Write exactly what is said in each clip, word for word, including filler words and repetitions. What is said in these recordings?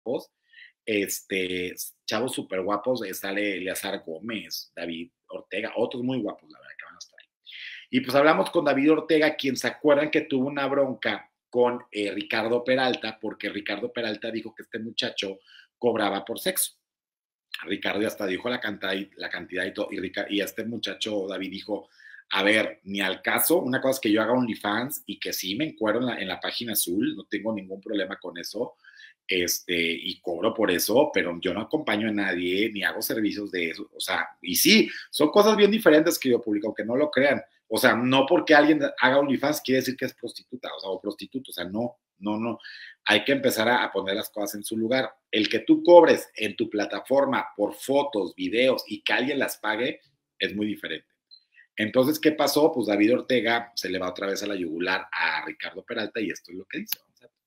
este, chavos súper guapos, sale Eleazar Gómez, David Ortega, otros muy guapos, la verdad, que van a estar ahí. Y pues hablamos con David Ortega, quien se acuerdan que tuvo una bronca con eh, Ricardo Peralta, porque Ricardo Peralta dijo que este muchacho cobraba por sexo. Ricardo hasta dijo la cantidad, la cantidad y todo, y, Ricardo, y este muchacho David dijo, a ver, ni al caso, una cosa es que yo haga OnlyFans y que sí me encuero en la, en la página azul, no tengo ningún problema con eso, este, y cobro por eso, pero yo no acompaño a nadie, ni hago servicios de eso, o sea, y sí, son cosas bien diferentes que yo publico, aunque no lo crean, o sea, no porque alguien haga OnlyFans quiere decir que es prostituta, o sea, o prostituto, o sea, no, no, no, hay que empezar a, a poner las cosas en su lugar. El que tú cobres en tu plataforma por fotos, videos y que alguien las pague, es muy diferente. Entonces, ¿qué pasó? Pues David Ortega se le va otra vez a la yugular a Ricardo Peralta y esto es lo que dice. Vamos a ver.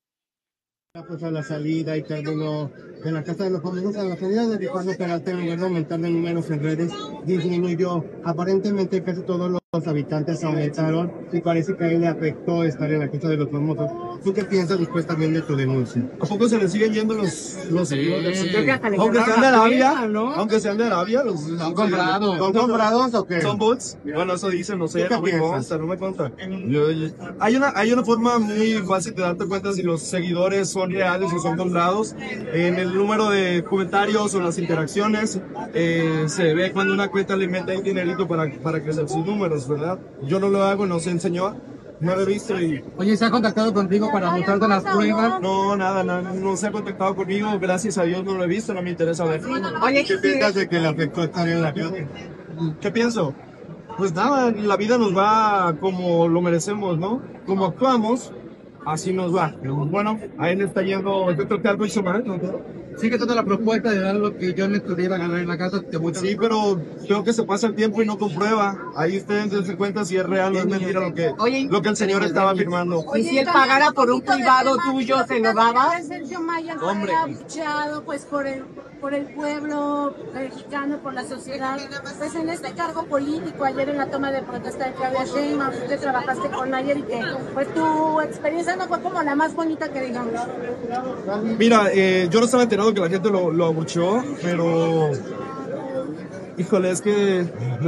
Pues a la salida y terminó de la casa de los famosos a la salida de Ricardo Peralta, en lugar de aumentar de números en redes, disminuyó. Aparentemente casi todos los habitantes aumentaron y parece que a él le afectó estar en la casa de los famosos. ¿Tú qué piensas después también de tu denuncia? ¿A poco se le siguen yendo los, los seguidores? Sí. Aunque sean de Arabia, ¿no? Aunque sean de Arabia, los ¿Son comprados? ¿Son comprados o qué? ¿Son bots? Bueno, eso dicen, no sé, no me piensas? consta, no me consta. Yo- yo- hay, una, hay una forma muy fácil de darte cuenta si los seguidores son reales o son comprados. En el número de comentarios o las interacciones, eh, se ve cuando una cuenta le mete ahí dinerito para, para crecer sus números, ¿verdad? Yo no lo hago, no se enseñó. No lo he visto y... Oye, ¿se ha contactado contigo para mostrarte las pruebas? No, nada, nada, no se ha contactado conmigo, gracias a Dios no lo he visto, no me interesa ver. Oye, ¿qué piensas de que le afectó estar en la calle? ¿Qué pienso? Pues nada, la vida nos va como lo merecemos, ¿no? Como actuamos, así nos va. Bueno, a él le está yendo, yo creo que algo hizo mal, ¿no? Sigue toda la propuesta de dar lo que yo me pudiera ganar en la casa. Te voy a... Sí, pero creo que se pasa el tiempo y no comprueba. Ahí ustedes dense cuenta si es real o es mentira lo que, Oye, lo que el señor estaba afirmando. Y si él pagara por un privado tuyo, ¿se lo daba? Sergio Mayer Hombre. fue abucheado pues por el por el pueblo mexicano, por la sociedad, pues en este cargo político, ayer en la toma de protesta de Claudia Sheinbaum, tú trabajaste con Mayer y que pues tu experiencia no fue como la más bonita que digamos. Mira, eh, yo no estaba enterado que la gente lo, lo abucheó, pero... Híjole, es que...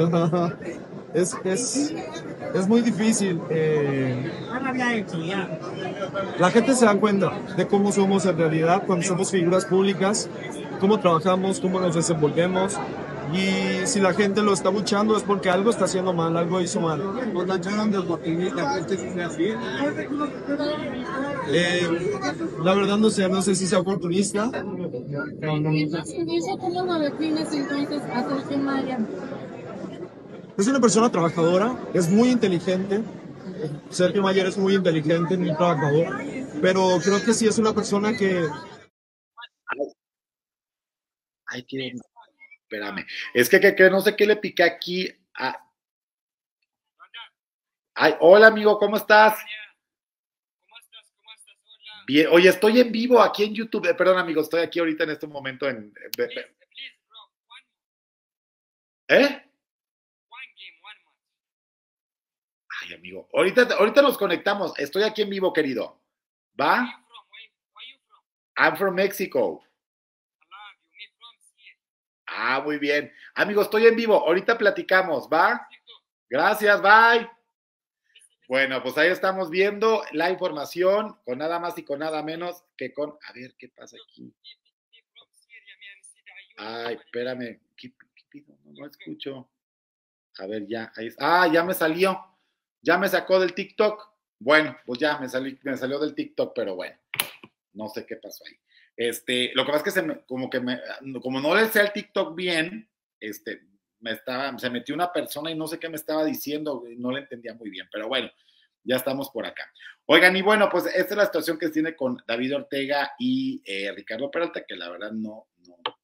es, es, es muy difícil. Eh, la gente se da cuenta de cómo somos en realidad cuando somos figuras públicas, cómo trabajamos, cómo nos desenvolvemos. Y si la gente lo está abucheando es porque algo está haciendo mal, algo hizo mal. Eh, la verdad no sé, no sé si sea oportunista. ¿Y eso cómo lo defines entonces a Sergio Mayer? Es una persona trabajadora, es muy inteligente. Sergio Mayer es muy inteligente, muy trabajador. Pero creo que sí es una persona que... Ay, qué... Espérame. Es que, que, que no sé qué le piqué aquí. A... Ay, hola, amigo, ¿cómo estás? Bien, oye, estoy en vivo aquí en YouTube. Eh, perdón, amigo, estoy aquí ahorita en este momento en... ¿Eh? Ay, amigo, ahorita, ahorita nos conectamos. Estoy aquí en vivo, querido. ¿Va? I'm from Mexico. Ah, muy bien. Amigo, estoy en vivo. Ahorita platicamos, ¿va? Gracias, bye. Bueno, pues ahí estamos viendo la información con nada más y con nada menos que con... A ver, ¿qué pasa aquí? Ay, espérame. ¿Qué, qué pido? No, no escucho. A ver, ya. Ahí está. Ah, ya me salió. Ya me sacó del TikTok. Bueno, pues ya me salió, me salió del TikTok, pero bueno. No sé qué pasó ahí. Este, lo que pasa es que se me, como que me, como no le sé al TikTok bien, este, me estaba, se metió una persona y no sé qué me estaba diciendo, no le entendía muy bien, pero bueno, ya estamos por acá. Oigan, y bueno, pues esta es la situación que se tiene con David Ortega y eh, Ricardo Peralta, que la verdad no, no,